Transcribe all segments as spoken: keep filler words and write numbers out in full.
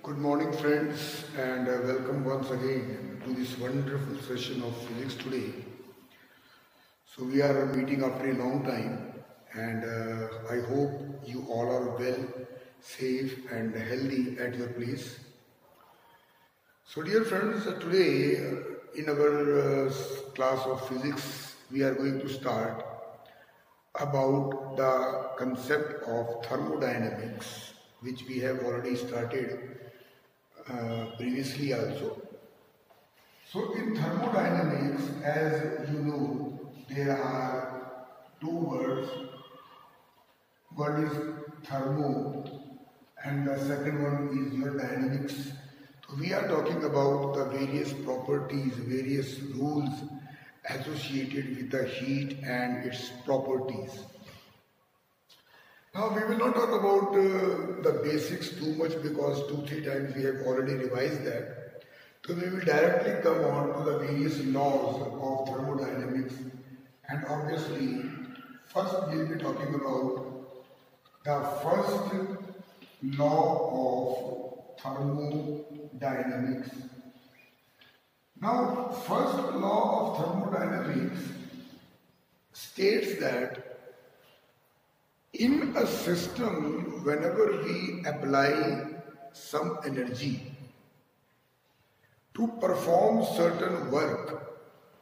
Good morning, friends, and uh, welcome once again to this wonderful session of physics today. So, we are meeting after a long time, and uh, I hope you all are well, safe, and healthy at your place. So, dear friends, uh, today uh, in our uh, class of physics, we are going to start about the concept of thermodynamics, which we have already started uh, previously also. So in thermodynamics, as you know, there are two words. One is thermo and the second one is your dynamics. So we are talking about the various properties, various rules associated with the heat and its properties. Now we will not talk about uh, the basics too much because two, three times we have already revised that. So we will directly come on to the various laws of thermodynamics, and obviously first we will be talking about the first law of thermodynamics. Now first law of thermodynamics states that in a system, whenever we apply some energy to perform certain work,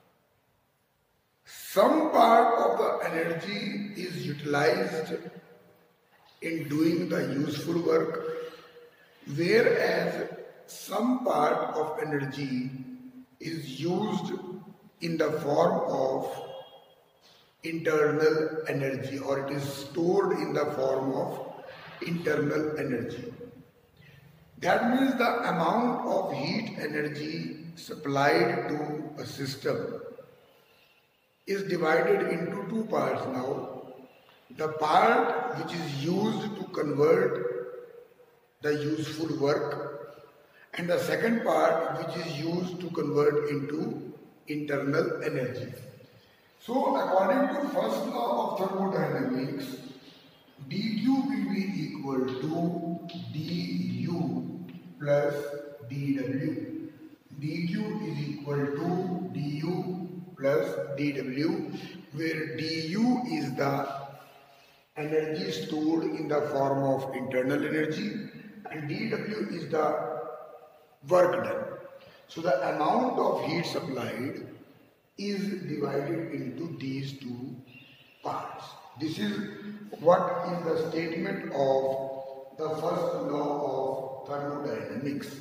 some part of the energy is utilized in doing the useful work, whereas some part of energy is used in the form of internal energy, or it is stored in the form of internal energy. That means the amount of heat energy supplied to a system is divided into two parts now. The part which is used to convert the useful work, and the second part which is used to convert into internal energy. So, according to first law of thermodynamics, dQ will be equal to du plus dW. dQ is equal to du plus dW, where du is the energy stored in the form of internal energy and dW is the work done. So, the amount of heat supplied is divided into these two parts. This is what is the statement of the first law of thermodynamics.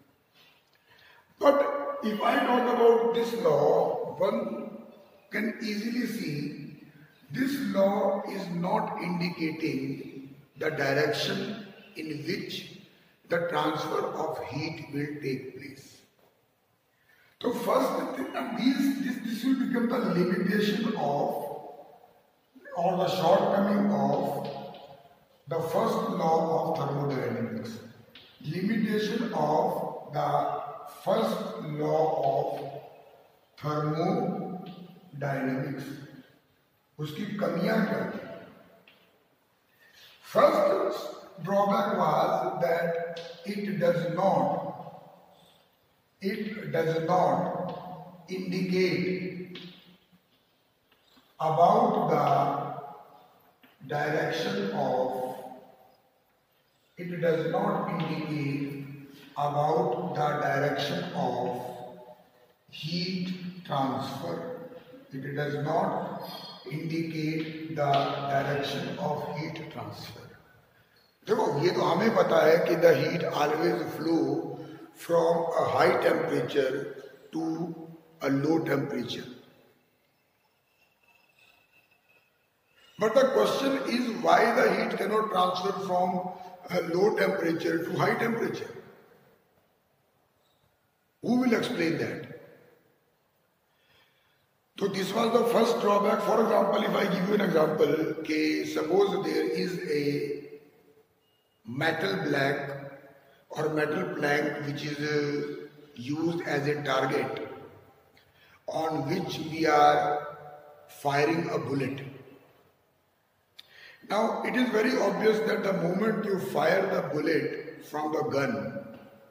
But if I talk about this law, one can easily see this law is not indicating the direction in which the transfer of heat will take place. So first, these, this, this will become the limitation of, or the shortcoming of the first law of thermodynamics. Limitation of the first law of thermodynamics. उसकी कमियां क्या थी? First drawback was that it does not It does not indicate about the direction of, it does not indicate about the direction of heat transfer. It does not indicate the direction of heat transfer. देखो ये तो हमें पता है कि the heat always flow from a high temperature to a low temperature. But the question is why the heat cannot transfer from a low temperature to high temperature? Who will explain that? So this was the first drawback. For example, if I give you an example, okay, suppose there is a metal block or metal plank which is uh, used as a target on which we are firing a bullet. Now it is very obvious that the moment you fire the bullet from the gun,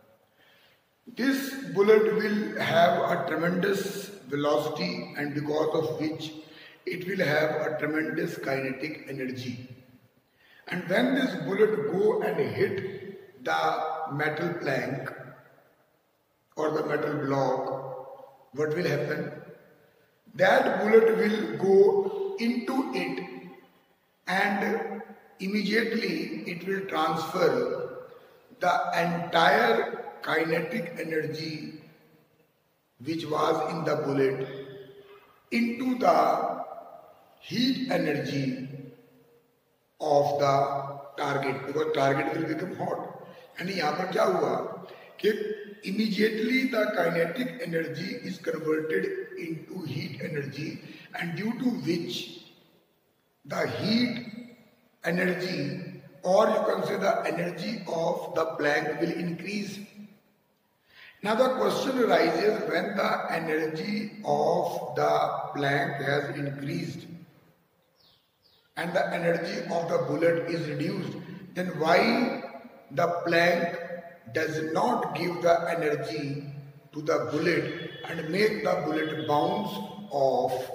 This bullet will have a tremendous velocity, and because of which it will have a tremendous kinetic energy. And when this bullet go and hit the metal plank or the metal block, what will happen? That bullet will go into it and immediately it will transfer the entire kinetic energy which was in the bullet into the heat energy of the target, because target will become hot. And यहाँ पर क्या हुआ कि immediately the kinetic energy is converted into heat energy, and due to which the heat energy, or you can say the energy of the plank, will increase. Now the question arises, when the energy of the plank has increased and the energy of the bullet is reduced, then why the plank does not give the energy to the bullet and make the bullet bounce off?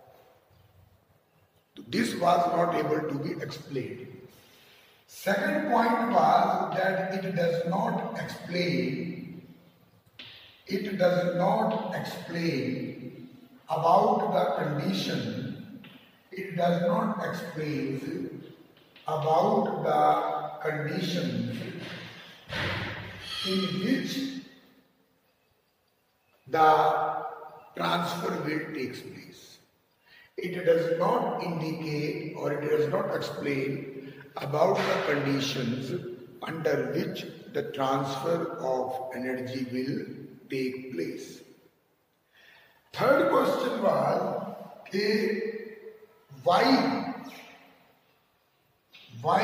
This was not able to be explained. Second point was that it does not explain It does not explain about the condition. It does not explain about the conditions in which the transfer will take place. It does not indicate, or it does not explain about the conditions under which the transfer of energy will take place. Third question was, okay, why why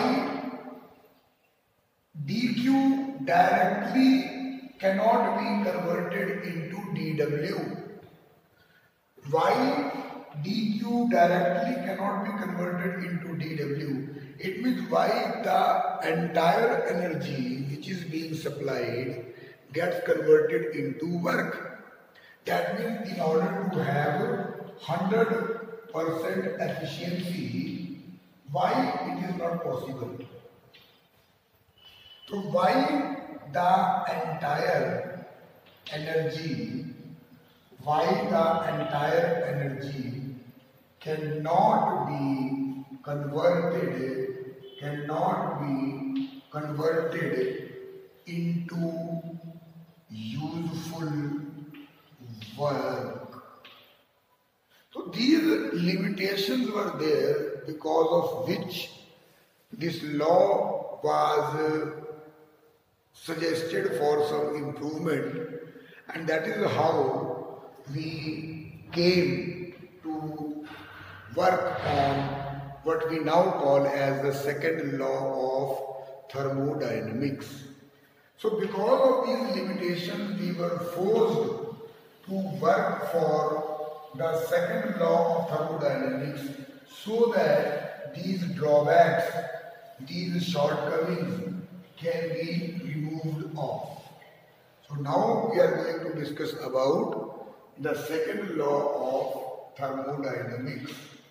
dq directly cannot be converted into dw? Why dq directly cannot be converted into dw? It means why the entire energy which is being supplied gets converted into work. That means in order to have one hundred percent efficiency, why it is not possible? So why the entire energy, why the entire energy cannot be converted, cannot be converted into useful work? So these limitations were there, because of which this law was uh, suggested for some improvement, and that is how we came to work on what we now call as the second law of thermodynamics. So because of these limitations, we were forced to work for the second law of thermodynamics, so that these drawbacks, these shortcomings can be removed off. So now we are going to discuss about the second law of thermodynamics.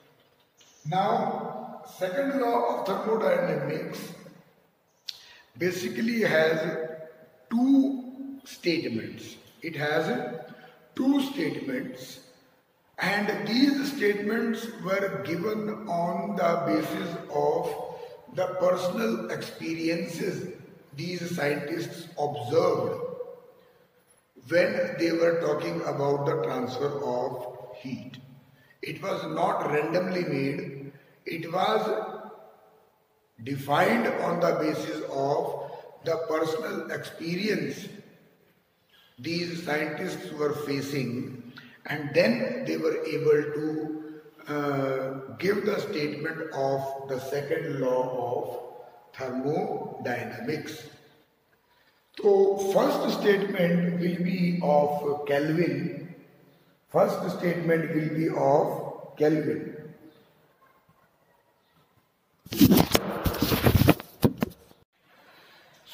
Now, second law of thermodynamics basically has two statements. It has two statements, and these statements were given on the basis of the personal experiences these scientists observed when they were talking about the transfer of heat. It was not randomly made, it was defined on the basis of the personal experience these scientists were facing, and then they were able to uh, give the statement of the second law of thermodynamics. So first statement will be of Kelvin. First statement will be of Kelvin.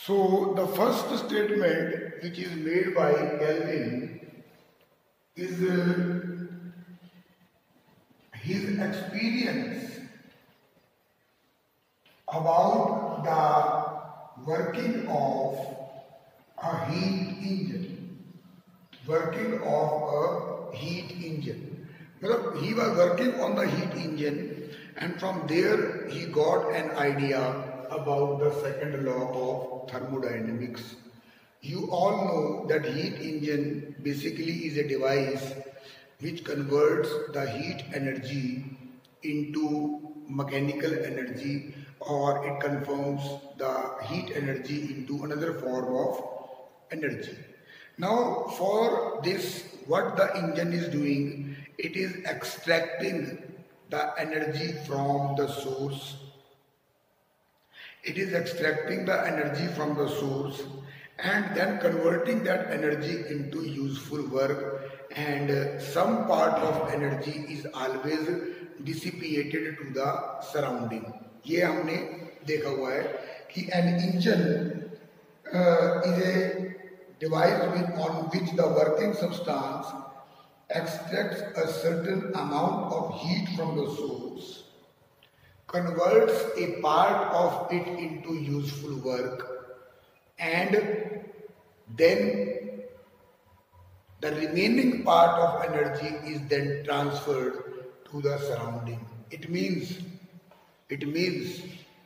So the first statement which is made by Kelvin is uh, his experience about the working of a heat engine. Working of a heat engine. He was working on the heat engine, and from there he got an idea about the second law of thermodynamics. You all know that heat engine basically is a device which converts the heat energy into mechanical energy, or it converts the heat energy into another form of energy. Now for this, what the engine is doing, it is extracting the energy from the source. It is extracting the energy from the source and then converting that energy into useful work, and uh, some part of energy is always dissipated to the surrounding. ये हमने देखा हुआ है कि an engine uh, is a device with, on which the working substance extracts a certain amount of heat from the source, converts a part of it into useful work, and then the remaining part of energy is then transferred to the surrounding. It means, it means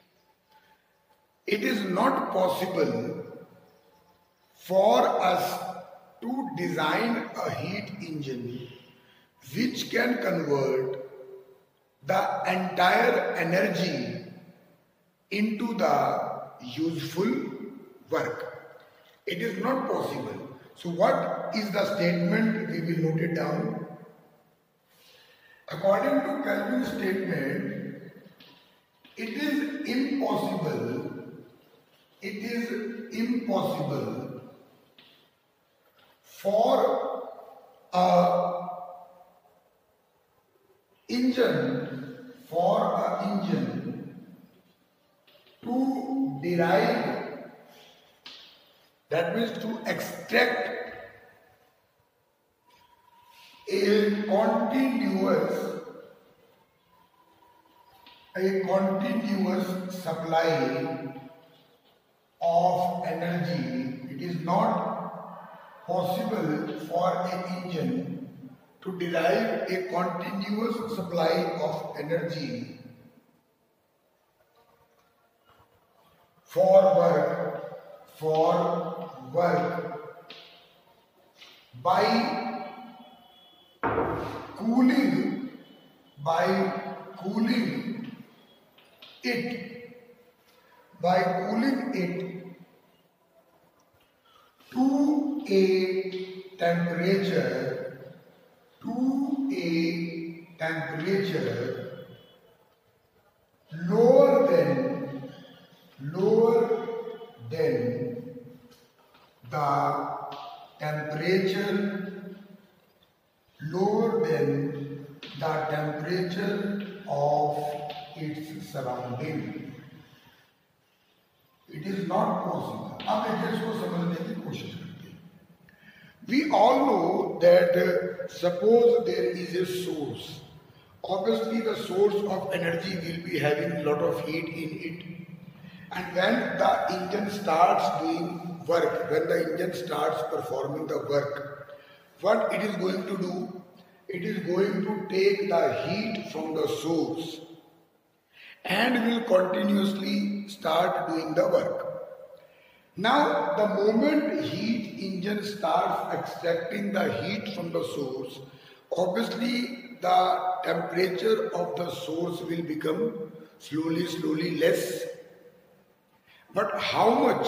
it is not possible for us to design a heat engine which can convert the entire energy into the useful work. It is not possible. So what is the statement? We will note it down. According to Kelvin's statement, it is impossible, it is impossible for a engine, for a engine to derive, that means to extract a continuous, a continuous supply of energy. It is not possible for an engine to derive a continuous supply of energy for work, for work by cooling, by cooling it, by cooling it to a temperature, to a temperature lower than, lower than the temperature, lower than the temperature of its surrounding. It is not possible. अब एक इसको समझने की कोशिश करते हैं. We all know that uh, suppose there is a source. Obviously, the source of energy will be having a lot of heat in it. And when the engine starts doing work, when the engine starts performing the work, what it is going to do? It is going to take the heat from the source and will continuously start doing the work. Now, the moment heat engine starts extracting the heat from the source, obviously the temperature of the source will become slowly, slowly less. But how much?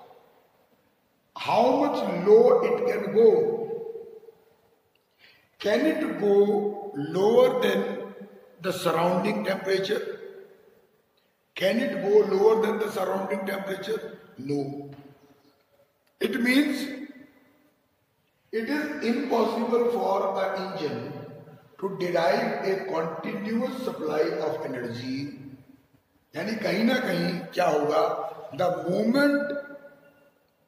How much low it can go? Can it go lower than the surrounding temperature? Can it go lower than the surrounding temperature? No. It means it is impossible for the engine to derive a continuous supply of energy. यानी कहीं ना कहीं क्या होगा? The moment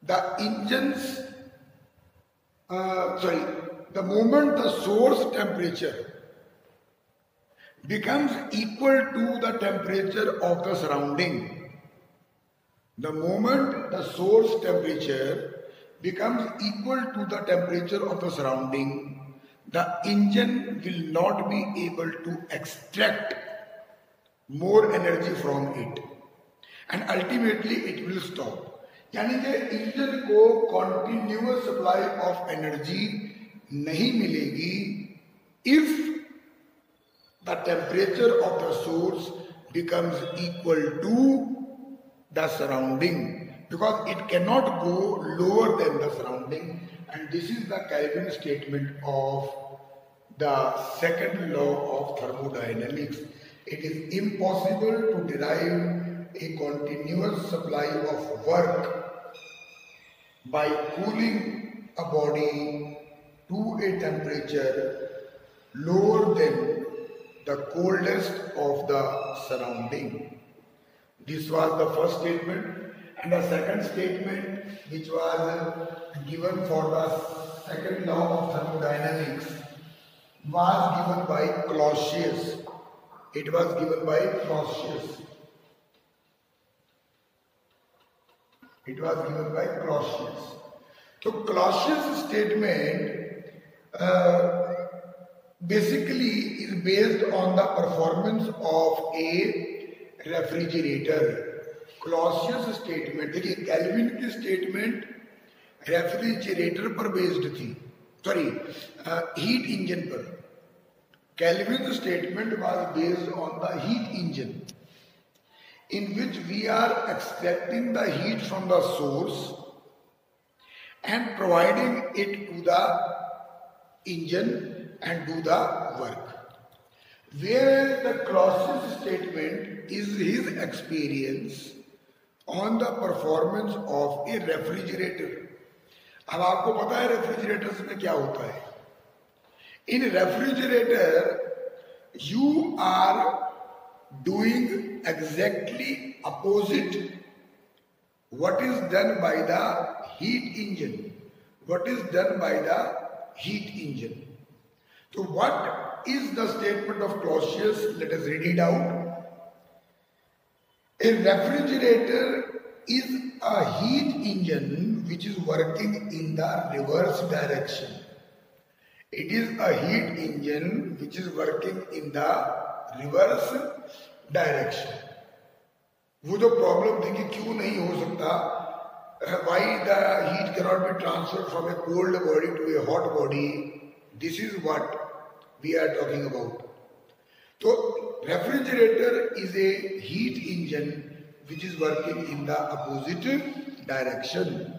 the engines, uh, sorry, the moment the source temperature becomes equal to the temperature of the surrounding, the moment the source temperature becomes equal to the temperature of the surrounding, the engine will not be able to extract more energy from it and ultimately it will stop. यानी कि engine को continuous supply of energy नहीं मिलेगी if the temperature of the source becomes equal to the surrounding, because it cannot go lower than the surrounding, and this is the Kelvin statement of the second law of thermodynamics. It is impossible to derive a continuous supply of work by cooling a body to a temperature lower than the coldest of the surrounding. This was the first statement, and the second statement, which was given for the second law of thermodynamics, was given by Clausius. It was given by Clausius. It was given by Clausius. So Clausius' statement uh, basically is based on the performance of a refrigerator. Clausius statement, देखिए Kelvin की statement refrigerator पर based थी, sorry heat engine पर. Kelvin statement was based on the heat engine in which we are extracting the heat from the source and providing it to the engine and do the work. Whereas the Clausius statement is his experience on the performance of a refrigerator. अब आपको पता है refrigerators में क्या होता है. In refrigerator you are doing exactly opposite what is done by the heat engine, what is done by the heat engine. So what is the statement of Clausius? Let us read it out. A refrigerator is a heat engine which is working in the reverse direction. It is a heat engine which is working in the reverse direction. वो जो problem थी कि क्यों नहीं हो सकता, why the heat cannot be transferred from a cold body to a hot body, this is what we are talking about. So refrigerator is a heat engine which is working in the opposite direction.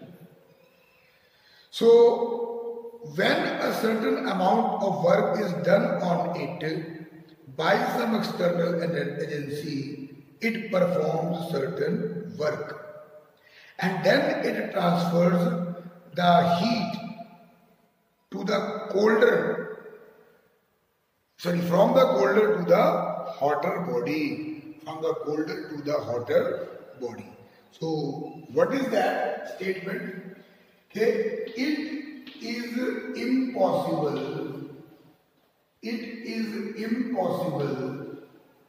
So when a certain amount of work is done on it by some external agency, it performs certain work and then it transfers the heat to the colder, sorry, from the colder to the hotter body, from the colder to the hotter body. So what is that statement? Okay, it is impossible, it is impossible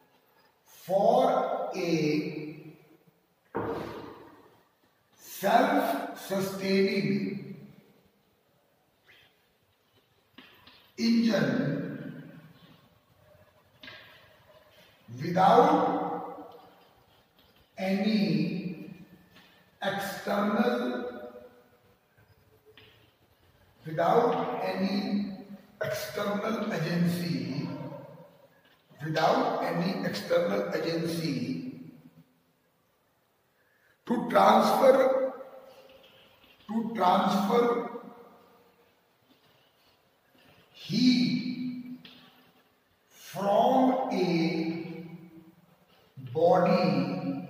for a self-sustaining engine without any external without any external agency without any external agency to transfer to transfer heat from a body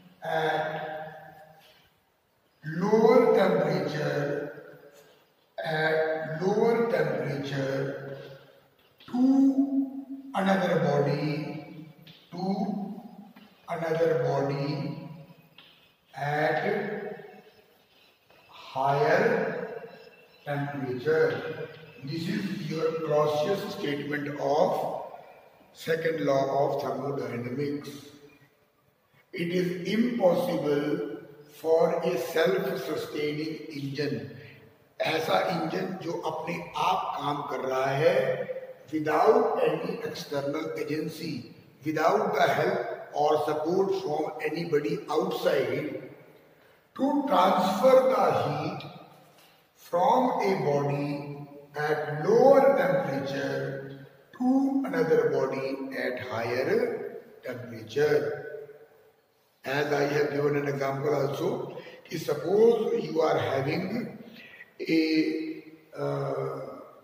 at lower temperature at lower temperature to another body to another body at higher temperature. This is your Clausius statement of second law of thermodynamics. It is impossible for a self-sustaining engine, ऐसा engine जो अपने आप काम कर रहा है, without any external agency, without the help or support from anybody outside, to transfer the heat from a body at lower temperature to another body at higher temperature. As I have given an example also, suppose you are having a uh,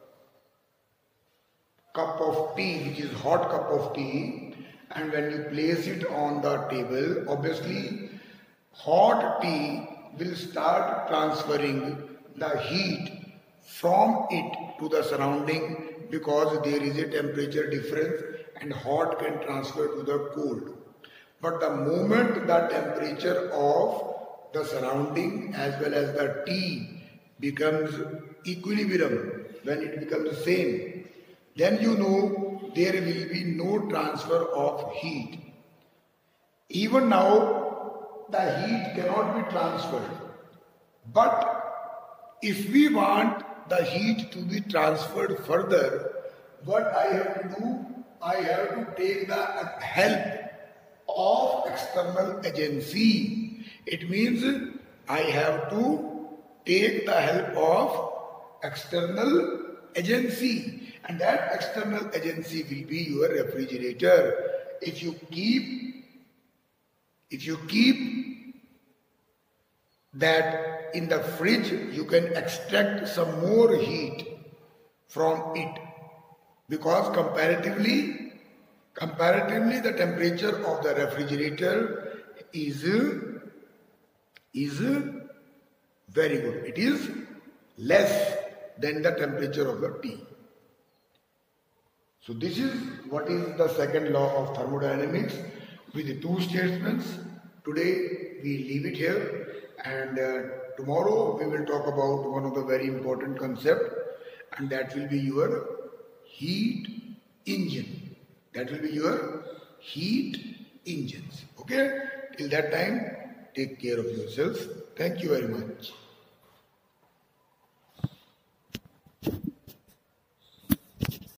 cup of tea, which is hot cup of tea, and when you place it on the table, obviously hot tea will start transferring the heat from it to the surrounding, because there is a temperature difference and hot can transfer to the cold. But the moment the temperature of the surrounding as well as the tea becomes equilibrium, when it becomes the same, then you know there will be no transfer of heat. Even now, the heat cannot be transferred. But if we want the heat to be transferred further, what I have to do? I have to take the help of external agency. It means I have to take the help of external agency, and that external agency will be your refrigerator. If you keep if you keep that in the fridge, you can extract some more heat from it, because comparatively Comparatively, the temperature of the refrigerator is, is very good. It is less than the temperature of the tea. So this is what is the second law of thermodynamics with the two statements. Today we leave it here, and uh, tomorrow we will talk about one of the very important concepts, and that will be your heat engine. That will be your heat engines. Okay? Till that time, take care of yourselves. Thank you very much.